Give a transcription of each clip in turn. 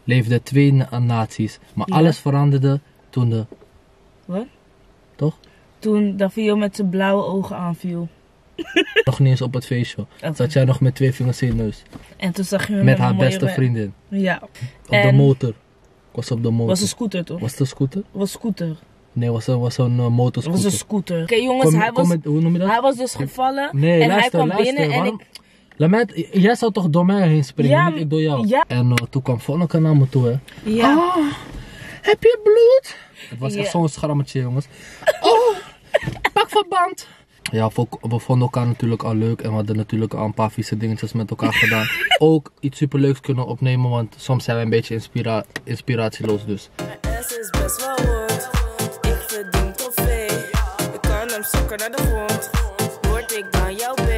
leefden twee naties. Maar Ja. alles veranderde toen de... Wat? Toch? Toen Davio met zijn blauwe ogen aanviel. Nog niet eens op het feestje. Zat jij nog met 2 vingers in je neus. En toen zag je me Met een haar mooie beste vriendin. Ja. Op de En- motor. Ik was op de motor. Was een scooter toch? Was het een scooter? Was scooter. Nee, was een Het motorscooter. was een scooter. Oké jongens, Hoe noem je dat? hij was dus gevallen. Nee, en luister, hij kwam binnen en waarom? ik... Laat mij, jij zou toch door mij heen springen, Ja, niet ik door jou. ja. En toen kwam Vonneke naar me toe, hè. Ja. Ah, heb je bloed? Het was echt Ja. zo'n schrammetje, jongens. Oh, pak verband. Ja, we vonden elkaar natuurlijk al leuk en we hadden natuurlijk al een paar vieze dingetjes met elkaar gedaan. Ook iets superleuks kunnen opnemen, want soms zijn we een beetje inspiratieloos dus. Mijn ass is best wel rond. Ik verdien trofee. Ik kan hem sokken naar de grond. Word ik dan jouw B?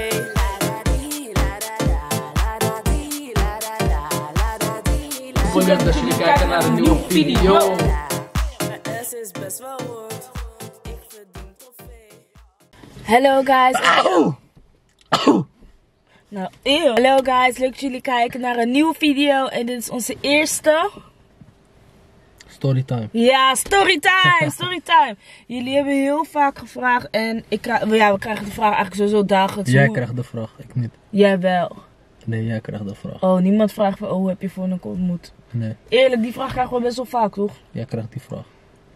Leuk dat jullie kijken naar een nieuwe video. Mijn ass is best wel rond. Ik verdien trofee. Hello guys. Nou, eeuw. Hallo guys, leuk dat jullie kijken naar een nieuwe video. En dit is onze eerste... Storytime. Ja, storytime, storytime. Jullie hebben heel vaak gevraagd en we krijgen de vraag eigenlijk sowieso dagelijks. Jij hoe- krijgt de vraag, ik niet. Jij wel. Nee, jij krijgt de vraag. Oh, niemand vraagt van, hoe heb je Vonneke ontmoet? Nee, Eerlijk, die vraag krijgen we best wel vaak, toch? jij krijgt die vraag.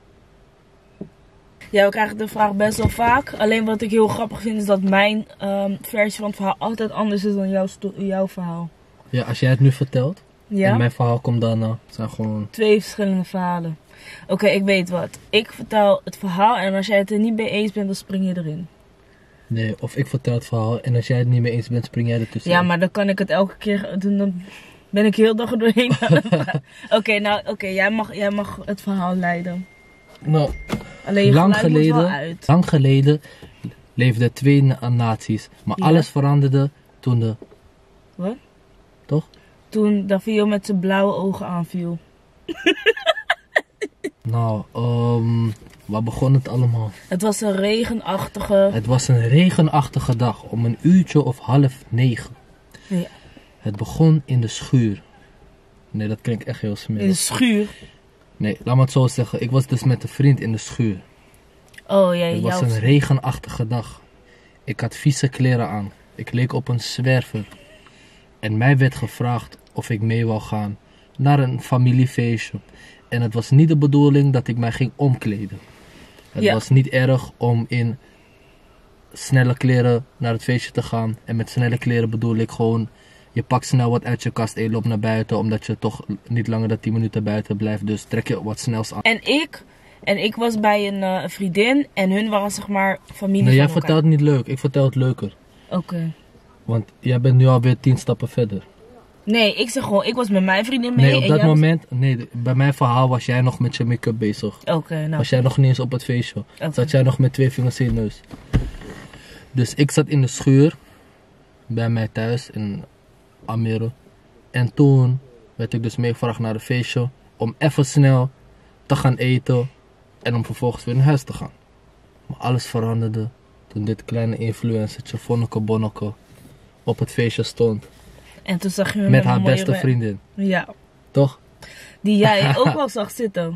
Ja, we krijgen de vraag best wel vaak. Alleen wat ik heel grappig vind is dat mijn versie van het verhaal altijd anders is dan jouw verhaal. Ja, als jij het nu vertelt Ja? en mijn verhaal komt daarna, het zijn gewoon... 2 verschillende verhalen. Oké, ik weet wat. Ik vertel het verhaal en als jij het er niet mee eens bent, dan spring je erin. Nee, of ik vertel het verhaal en als jij het niet mee eens bent, spring jij ertussen. Ja, maar dan kan ik het elke keer doen. Dan ben ik heel dag er doorheen. Oké, jij mag het verhaal leiden. Nou, Alleen je lang geluid moet wel uit. geleden leefden twee naties. Maar Ja. alles veranderde toen de... Wat? Toch? Toen Davio met zijn blauwe ogen aanviel. Nou, waar begon het allemaal? Het was een regenachtige... Het was een regenachtige dag om 8:30. Ja, Het begon in de schuur. Nee, dat klinkt echt heel in de smerig. schuur. Nee, laat me het zo zeggen. Ik was dus met een vriend in de schuur. Oh ja, Het was jouw... een regenachtige dag. Ik had vieze kleren aan. Ik leek op een zwerver. En mij werd gevraagd of ik mee wou gaan naar een familiefeestje. En het was niet de bedoeling dat ik mij ging omkleden. Het Ja. was niet erg om in snelle kleren naar het feestje te gaan. En met snelle kleren bedoel ik gewoon... Je pakt snel wat uit je kast en je loopt naar buiten. Omdat je toch niet langer dan 10 minuten buiten blijft. Dus trek je wat snels aan. En ik was bij een vriendin en hun waren zeg maar familie Nee, jij van elkaar. vertelt niet leuk. Ik vertel het leuker. Oké. Want jij bent nu alweer 10 stappen verder. Nee, ik zeg gewoon, ik was met mijn vriendin mee. Nee, op en dat jij was- moment... Nee, bij mijn verhaal was jij nog met je make-up bezig. Oké, nou. Was jij nog niet eens op het feestje. Oké. Zat jij nog met 2 vingers in je neus. Dus ik zat in de schuur. Bij mij thuis in Almere. En toen werd ik dus meegevraagd naar een feestje. Om even snel te gaan eten. En om vervolgens weer naar huis te gaan. Maar alles veranderde toen dit kleine influencertje Vonneke Bonneke op het feestje stond. En toen zag je me Met een haar mooie beste vriendin. Ja, Toch? die jij ook wel zag zitten.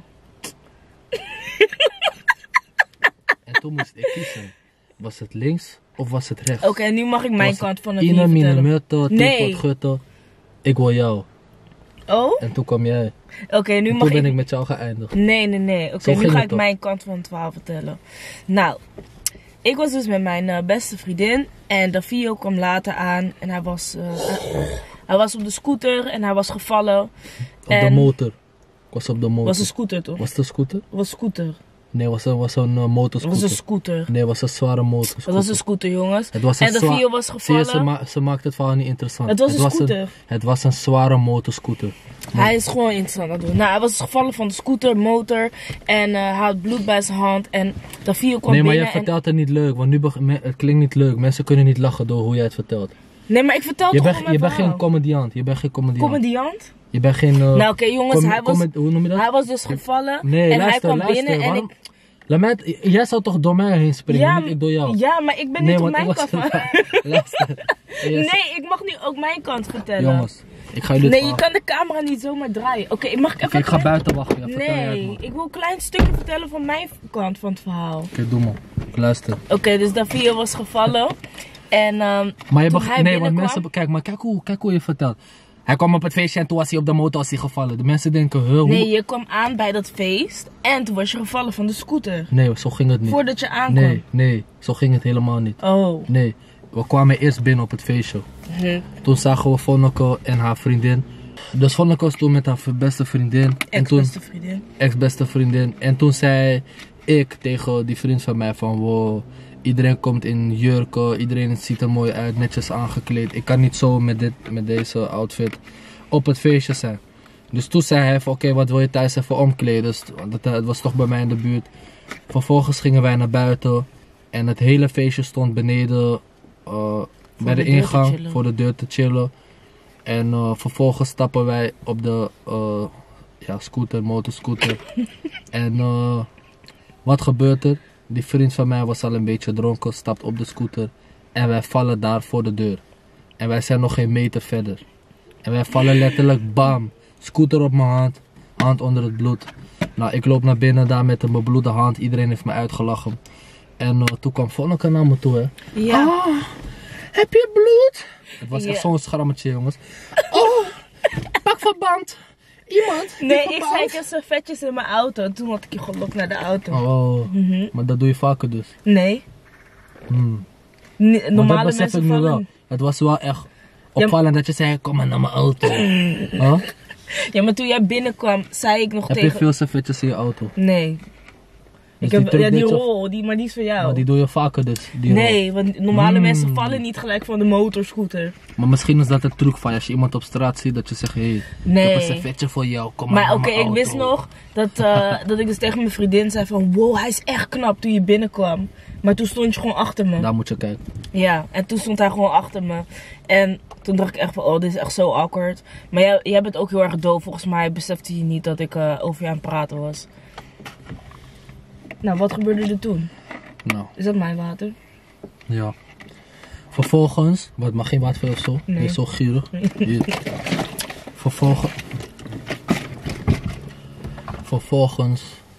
En toen moest ik kiezen. Was het links of was het rechts? Oké, nu mag ik mijn Was kant van het Ine, video mine, vertellen. mutte, Nee. tipot, gutte. Ik wil jou. Oh? En toen kwam jij. Oké, nu En mag toen ben ik... ik met jou geëindigd. Nee. Oké, Zo nu ging ga het ik toch? mijn kant van het verhaal vertellen. Nou, ik was dus met mijn beste vriendin. En Davio kwam later aan. En hij was op de scooter en hij was gevallen. Op de En- motor. Ik was op de motor. Was een scooter toch? Was het een scooter? Was scooter. Nee, was een Het motorscooter. was een scooter. Nee, was een zware motorscooter. Het was een scooter, jongens. Het was een En de zwa- video was Zie je, gevallen. ze maakt het verhaal niet interessant. Het was een scooter. Het was een zware motorscooter. Hij is gewoon interessant aan het doen. Nou, hij was gevallen van de scooter, motor. En hij had bloed bij zijn hand. En Davio kwam Nee, maar binnen. jij vertelt het niet leuk. Want nu het klinkt niet leuk. Mensen kunnen niet lachen door hoe jij het vertelt. Nee, maar ik vertel Je toch bent gewoon mijn geen verhaal. comediant. Je bent geen comediant. Comediant? Je bent geen... Nou, oké, jongens, hoe noem je dat? hij was dus gevallen. Nee, en luister, hij kwam binnen en waarom- ik... Laat mij jij zou toch door mij heen springen, niet ik door jou? Ja, maar ik ben niet op want mijn ik kant was- van... Luister. Nee, ik mag nu ook mijn kant vertellen. Jongens, Ik ga jullie het Nee, je verhaal- kan de camera niet zomaar draaien. Oké, mag ik even... Oké, ik ga buiten wachten. Ja, vertel jij het Nee, maar. ik wil een klein stukje vertellen van mijn kant van het verhaal. Oké, doe maar. Ik luister. Oké, dus Davio was gevallen. En Maar je toen hij nee, want binnenkwam- mensen... Kijk hoe je vertelt. Hij kwam op het feestje en toen was hij op de motor gevallen. De mensen denken, hoe? Nee, je kwam aan bij dat feest. En toen was je gevallen van de scooter. Nee, zo ging het niet. Voordat je aankwam. Nee, zo ging het helemaal niet. Oh. Nee, we kwamen eerst binnen op het feestje. Hm. Toen zagen we Vonneke en haar vriendin. Dus Vonneke was toen met haar beste vriendin. En toen Ex-beste vriendin. ex-beste vriendin. En toen zei ik tegen die vriend van mij van wow, iedereen komt in jurken, iedereen ziet er mooi uit, netjes aangekleed. Ik kan niet zo met deze outfit op het feestje zijn. Dus toen zei hij van oké, wat wil je thuis even omkleden? Dus het was toch bij mij in de buurt. Vervolgens gingen wij naar buiten en het hele feestje stond beneden bij de de deur te ingang chillen. voor de deur te chillen. En vervolgens stappen wij op de motorscooter. En wat gebeurt er? Die vriend van mij was al een beetje dronken, stapt op de scooter. En wij vallen daar voor de deur. En wij zijn nog geen meter verder. En wij vallen letterlijk bam. Scooter op mijn hand onder het bloed. Nou, ik loop naar binnen daar met een bebloede hand. Iedereen heeft me uitgelachen. En toen kwam Vonneke naar me toe, hè. Ja. Ah, heb je bloed? Het was echt Ja. zo'n schrammetje, jongens. Oh, pak verband. Iemand. die Nee, ik verband. zei ik heb servetjes in mijn auto. En toen had ik je gelokt naar de auto. Oh, Mhm. maar dat doe je vaker dus. Nee. Hmm. Normale Maar dat besef mensen ik nu wel. vallen. Het was wel echt opvallend dat je zei, kom maar naar mijn auto. Huh? Ja, maar toen jij binnenkwam, zei ik nog Heb je tegen... veel servetjes in je auto? Nee. Dus Ik heb, die ja, die trucdate of- rol, maar die is voor jou. Maar die doe je vaker dus. Die Nee, want normale mensen Hmm. vallen niet gelijk van de motorscooter. Maar misschien is dat een truc van als je iemand op straat ziet dat je zegt, hé, ik heb een Nee. servetje voor jou, kom maar Maar naar oké, mijn ik auto. wist nog dat ik dus tegen mijn vriendin zei van... Wow, hij is echt knap toen je binnenkwam. Maar toen stond je gewoon achter me. Daar moet je kijken. Ja, en toen stond hij gewoon achter me. En toen dacht ik echt van, oh, dit is echt zo awkward. Maar jij bent ook heel erg doof. Volgens mij besefte je niet dat ik over je aan het praten was. Nou, wat gebeurde er toen? Nou, Is dat mijn water? ja. Vervolgens, wat mag geen water of zo? Nee. Nee, zo gierig. Hier. Vervolgens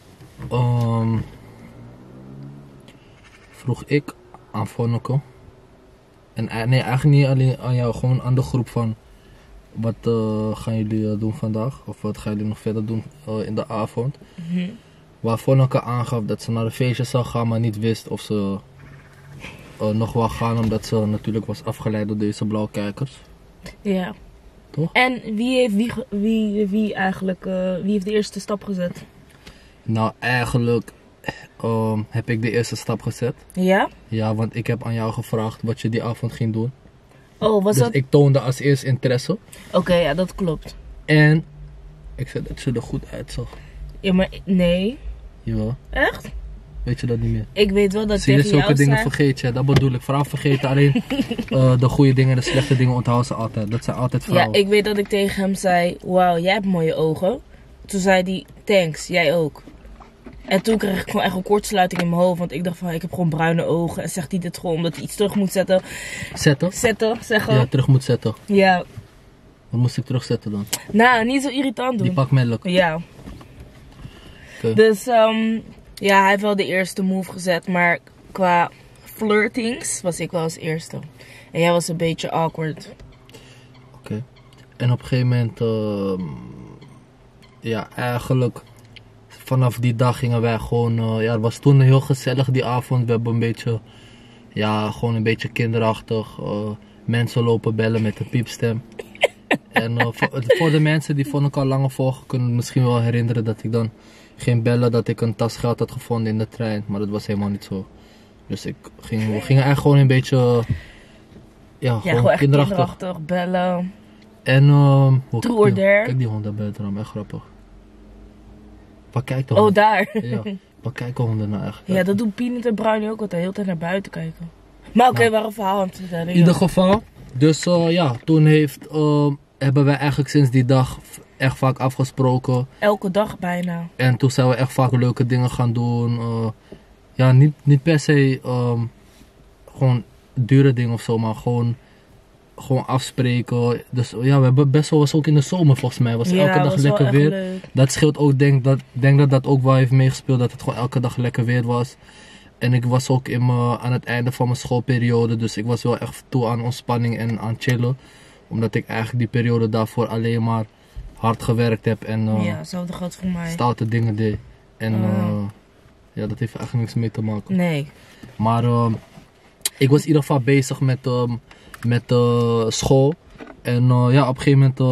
vroeg ik aan Vonneke. En nee, eigenlijk niet alleen aan jou, gewoon aan de groep van wat gaan jullie doen vandaag? Of wat gaan jullie nog verder doen in de avond? Mhm. Waar Vonneke aangaf dat ze naar een feestje zou gaan, maar niet wist of ze nog wou gaan, omdat ze natuurlijk was afgeleid door deze blauwkijkers. Ja. Toch? En wie heeft wie eigenlijk, wie heeft de eerste stap gezet? Nou, eigenlijk heb ik de eerste stap gezet. Ja? Ja, want ik heb aan jou gevraagd wat je die avond ging doen. Oh, was Dus dat... ik toonde als eerst interesse. Oké, ja, dat klopt. En ik zei dat ze er goed uitzag. Ja, maar nee. Jawel, Echt? weet je dat niet meer? Ik weet wel dat Zie je, tegen zulke jou dingen zei... vergeet je. Dat bedoel ik. Vrouwen vergeten alleen de goede dingen en de slechte dingen onthouden ze altijd. Dat zijn altijd Ja, vrouwen. ik weet dat ik tegen hem zei, wauw, jij hebt mooie ogen. Toen zei hij, thanks, jij ook. En toen kreeg ik gewoon echt een kortsluiting in mijn hoofd. Want ik dacht van, ik heb gewoon bruine ogen. En zegt hij dit gewoon omdat hij iets terug moet zetten. Zetten? Zeggen. Ja, terug moet zetten. Ja. Wat moest ik terugzetten dan? Nou, niet zo irritant doen. Die pak melk. Ja. Oké. Dus, ja, hij heeft wel de eerste move gezet. Maar qua flirtings was ik wel als eerste. En jij was een beetje awkward. Oké. En op een gegeven moment, ja, eigenlijk vanaf die dag gingen wij gewoon, ja, het was toen heel gezellig die avond. We hebben een beetje, ja, gewoon een beetje kinderachtig. Mensen lopen bellen met een piepstem. En voor de mensen die vond ik al langer volgen, kunnen misschien wel herinneren dat ik dan ging bellen dat ik een tas geld had gevonden in de trein. Maar dat was helemaal niet zo. Dus we gingen eigenlijk gewoon een beetje, ja, Ja, gewoon echt kinderachtig. kinderachtig, bellen. En True or dare? kijk die hond daar buiten dan, echt grappig. Waar kijkt de Oh, hond? daar. Ja, waar kijken honden nou eigenlijk? Ja, dat doen Peanut en Brownie ook altijd. De hele tijd naar buiten kijken. Maar oké, Nou. waar een verhaal aan te vertellen. In ja. ieder geval, dus ja, toen hebben wij eigenlijk sinds die dag echt vaak afgesproken. Elke dag bijna. En toen zijn we echt vaak leuke dingen gaan doen. Ja, niet per se gewoon dure dingen of zo, maar gewoon gewoon afspreken. Dus ja, we hebben best wel, was ook in de zomer volgens mij. Was elke dag was wel lekker echt weer. leuk. Dat scheelt ook, denk dat ook wel heeft meegespeeld. Dat het gewoon elke dag lekker weer was. En ik was ook aan het einde van mijn schoolperiode. Dus ik was wel echt toe aan ontspanning en aan chillen. Omdat ik eigenlijk die periode daarvoor alleen maar hard gewerkt heb. En Ja, hetzelfde geldt voor mij. stoute dingen deed. En ja, dat heeft eigenlijk niks mee te maken. Nee. Maar ik was in ieder geval bezig met school. En ja, op een gegeven moment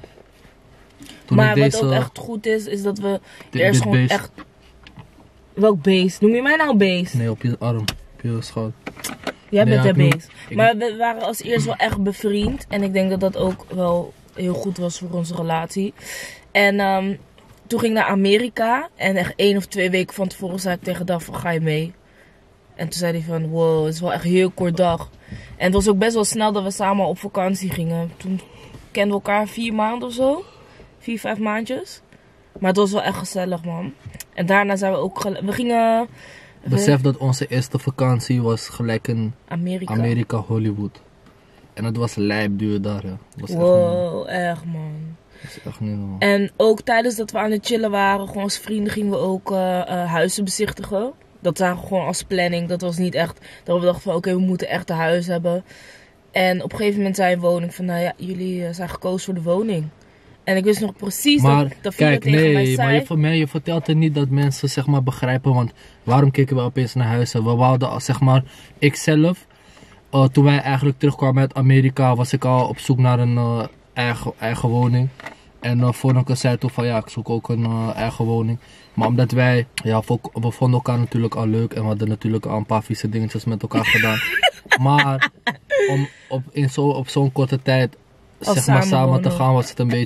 toen Maar ik wat deze... ook echt goed is dat we dit eerst gewoon beest. echt... Welk beest? Noem je mij nou beest? Nee, op je arm, op je schouder. Jij Nee, bent ja, de ik noem- beest. Maar we waren als eerst wel echt bevriend. En ik denk dat dat ook wel heel goed was voor onze relatie. En toen ging ik naar Amerika. En echt 1 of 2 weken van tevoren zei ik tegen Daf van, ga je mee? En toen zei hij van, wow, het is wel echt een heel kort dag. En het was ook best wel snel dat we samen op vakantie gingen. Toen kenden we elkaar 4 maanden of zo. 4, 5 maandjes. Maar het was wel echt gezellig, man. En daarna zijn we ook... We gingen... Besef dat onze eerste vakantie was gelijk in Amerika. Amerika, Hollywood. En het was lijpduur daar, ja. Het was Wow, echt, man. echt niet normaal. En ook tijdens dat we aan het chillen waren, gewoon als vrienden, gingen we ook huizen bezichtigen. Dat zagen we gewoon als planning. Dat was niet echt dat we dachten van oké, we moeten echt een huis hebben. En op een gegeven moment zei een woning van nou ja, jullie zijn gekozen voor de woning. En ik wist nog precies Maar dat Via kijk, tegen mij nee, zei. maar je vertelt er niet dat mensen zeg maar begrijpen, want waarom keken we opeens naar huizen? We wouden zeg maar, ikzelf, toen wij eigenlijk terugkwamen uit Amerika, was ik al op zoek naar een eigen woning. En Vonneke zei toen van ja, ik zoek ook een eigen woning. Maar omdat wij, ja, we vonden elkaar natuurlijk al leuk en we hadden natuurlijk al een paar vieze dingetjes met elkaar gedaan. Maar om op zo'n korte tijd zeg maar samen te gaan was het een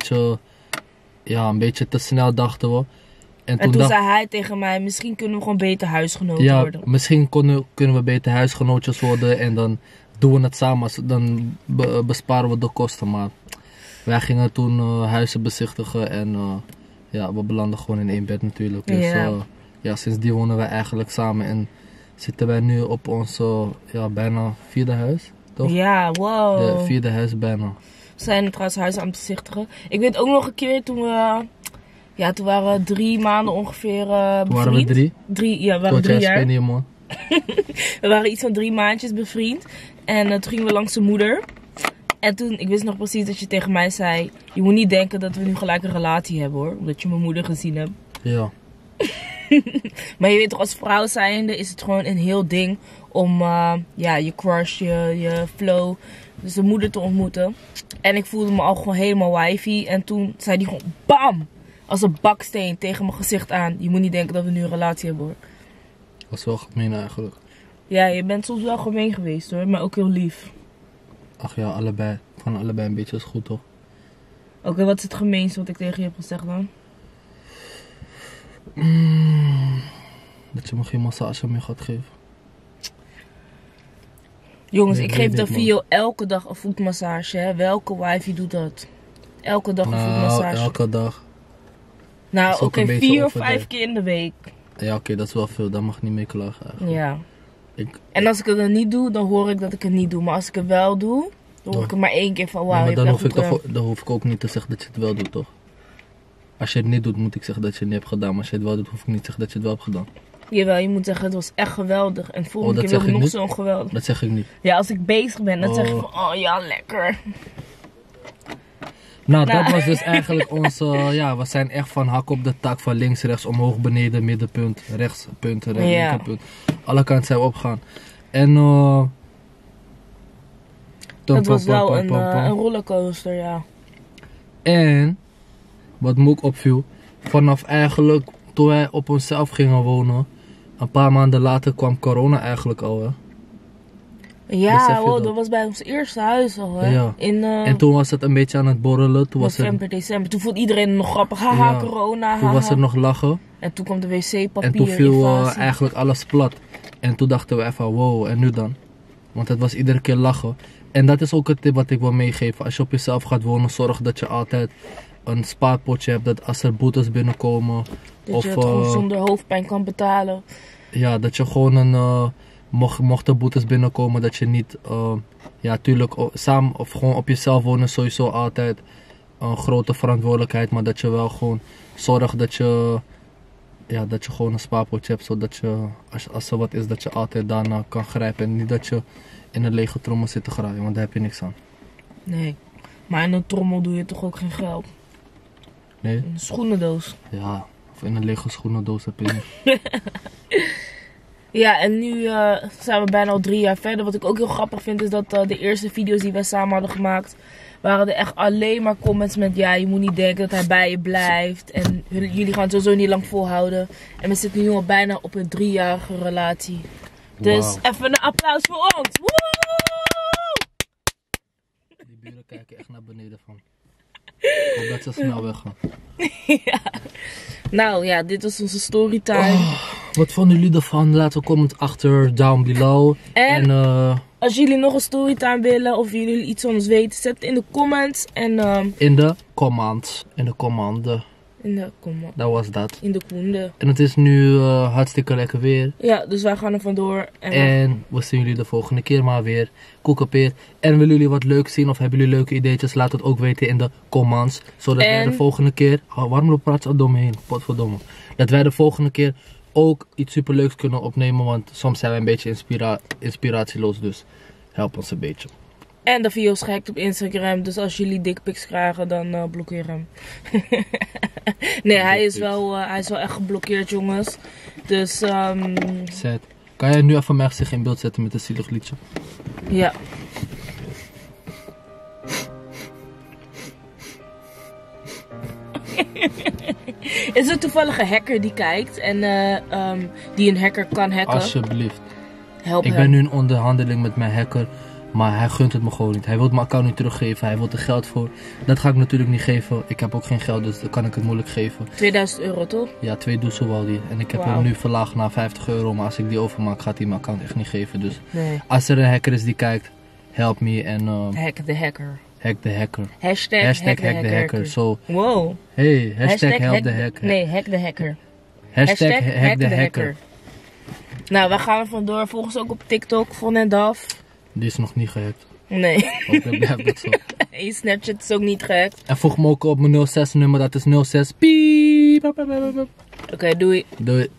beetje te snel, dachten we. En toen zei hij tegen mij, misschien kunnen we gewoon beter huisgenoten worden. Misschien kunnen we beter huisgenootjes worden en dan doen we het samen. Dan besparen we de kosten. Maar wij gingen toen huizen bezichtigen en ja, we belanden gewoon in 1 bed natuurlijk. Dus ja, sindsdien wonen wij eigenlijk samen en zitten wij nu op ons bijna 4e huis, toch? Ja, wow. De 4e huis bijna. We zijn trouwens huis aan het bezichtigen. Ik weet ook nog een keer toen we... Ja, toen waren we 3 maanden ongeveer bevriend. Toen waren we 3? Ja, we waren 3 jaar. Niet, man. We waren iets van 3 maandjes bevriend. En toen gingen we langs zijn moeder. En toen, ik wist nog precies dat je tegen mij zei... Je moet niet denken dat we nu gelijk een relatie hebben hoor. Omdat je mijn moeder gezien hebt. Ja. Maar je weet toch, als vrouw zijnde is het gewoon een heel ding om je crush, je flow, dus de moeder te ontmoeten. En ik voelde me al gewoon helemaal wifey. En toen zei die gewoon bam! Als een baksteen tegen mijn gezicht aan. Je moet niet denken dat we nu een relatie hebben hoor. Dat was wel gemeen eigenlijk. Ja, je bent soms wel gemeen geweest hoor, maar ook heel lief. Ach ja, allebei. Van allebei een beetje is goed toch? Oké, wat is het gemeenste wat ik tegen je heb gezegd dan? Dat je me geen massage meer gaat geven. Jongens, Nee, ik weet geef de ik, man. Vio elke dag een voetmassage. Hè? Welke wifey doet dat? Elke dag een voetmassage. Elke dag. Nou, is ook oké, een beetje 4 of overdreven. 5 keer in de week. Ja, oké, dat is wel veel. Daar mag ik niet mee klagen eigenlijk. Ja. Ik, En als ik het dan niet doe, dan hoor ik dat ik het niet doe. Maar als ik het wel doe, dan hoor ik het maar 1 keer van nee, wauw, maar je dan hebt hoef, echt ik goed toch, dan hoef ik ook niet te zeggen dat je het wel doet, toch? Als je het niet doet, moet ik zeggen dat je het niet hebt gedaan. Maar als je het wel doet, hoef ik niet te zeggen dat je het wel hebt gedaan. Jawel, je moet zeggen, het was echt geweldig. En volgende dat keer zeg wil ik ik nog niet? zo'n geweldig. Dat zeg ik niet. Ja, als ik bezig ben, dan zeg ik Oh. van, oh ja, lekker. Nou, Nou. dat was dus eigenlijk onze... ja, we zijn echt van hak op de tak. Van links, rechts, omhoog, beneden, middenpunt, rechts, punt, Ja. linkerpunt. Alle kanten zijn we opgegaan. En... Het was wel een rollercoaster, ja. En, wat me ook opviel, vanaf eigenlijk toen wij op onszelf gingen wonen, een paar maanden later kwam corona eigenlijk al, hè. Besef Ja, je wow, dat? dat was bij ons eerste huis al, hè. Ja. In En toen was het een beetje aan het borrelen, toen was november, december. Toen vond iedereen het nog grappig. Haha, Ja. corona, toen haha. was er nog lachen. En toen kwam de wc-papier, En toen viel invasie. eigenlijk alles plat. En toen dachten we even, wow, en nu dan? Want het was iedere keer lachen. En dat is ook het tip wat ik wil meegeven. Als je op jezelf gaat wonen, zorg dat je altijd een spaarpotje hebt. Dat als er boetes binnenkomen, Dat of je het gewoon zonder hoofdpijn kan betalen. ja, dat je gewoon een mochten boetes binnenkomen, dat je niet, ja tuurlijk samen of gewoon op jezelf wonen is sowieso altijd een grote verantwoordelijkheid, maar dat je wel gewoon zorgt dat je, ja, dat je gewoon een spaarpotje hebt, zodat je, als er wat is, dat je altijd daarna kan grijpen en niet dat je in een lege trommel zit te graaien, want daar heb je niks aan. Nee. Maar in een trommel doe je toch ook geen geld? Nee? In een schoenendoos. Ja, of in een lege schoenendoos heb je niet. Ja, en nu zijn we bijna al 3 jaar verder. Wat ik ook heel grappig vind is dat de eerste video's die wij samen hadden gemaakt, waren er echt alleen maar comments met ja, je moet niet denken dat hij bij je blijft. En jullie gaan het sowieso niet lang volhouden. En we zitten nu al bijna op een 3-jarige relatie. Dus Wauw. even een applaus voor ons. Woe! Die buren kijken echt naar beneden van. Ik hoop dat ze snel weggaan. Ja. Nou ja, dit was onze storytime. Wat vonden jullie ervan? Laat een comment achter, down below. En En als jullie nog een storytime willen of jullie iets van ons weten, zet het in de comments. En in de comments. In de commande. Dat was dat. in de koende. En het is nu hartstikke lekker weer. Ja, dus wij gaan er vandoor. En we zien jullie de volgende keer maar weer. Koekepeer. En willen jullie wat leuks zien of hebben jullie leuke ideetjes? Laat het ook weten in de comments. Zodat wij de volgende keer... Oh, waarom praat je door me heen? Potverdomme. Dat wij de volgende keer ook iets superleuks kunnen opnemen. Want soms zijn we een beetje inspiratieloos. Dus help ons een beetje. En de video is gehackt op Instagram. Dus als jullie dickpics krijgen, dan blokkeer hem. Nee, hij is wel echt geblokkeerd, jongens. Dus, Zet. Kan jij nu even mijn gezicht in beeld zetten met een zielig liedje? ja. Is er toevallig een hacker die kijkt en die een hacker kan hacken? Alsjeblieft. Help Ik hem. ben nu in onderhandeling met mijn hacker. Maar hij gunt het me gewoon niet. Hij wil mijn account niet teruggeven. Hij wil er geld voor. Dat ga ik natuurlijk niet geven. Ik heb ook geen geld, dus dan kan ik het moeilijk geven. €2000 toch? Ja, 2 Doezoewaldi. En ik heb Wauw. hem nu verlaagd naar €50. Maar als ik die overmaak, gaat hij mijn account echt niet geven. Dus Nee. als er een hacker is die kijkt, help me en Hack the hacker. hack the hacker. Hashtag Hashtag hack the hacker. So, Wow. hey, hashtag help the hacker. Nee, hack the hacker. Hashtag hack the hacker. Nou, wij gaan er vandoor. Volg ons ook op TikTok, Von en Daf. Die is nog niet gehackt. Nee. Hopelijk blijft dat zo. En je Snapchat is ook niet gehackt. En volg me ook op mijn 06 nummer. Dat is 06. Piep. Oké, doei. Doei.